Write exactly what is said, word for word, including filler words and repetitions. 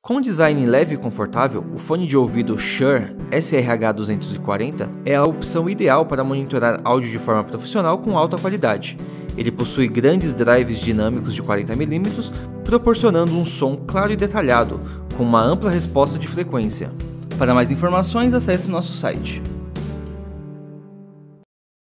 Com design leve e confortável, o fone de ouvido Shure S R H duzentos e quarenta é a opção ideal para monitorar áudio de forma profissional com alta qualidade. Ele possui grandes drives dinâmicos de quarenta milímetros, proporcionando um som claro e detalhado, com uma ampla resposta de frequência. Para mais informações, acesse nosso site.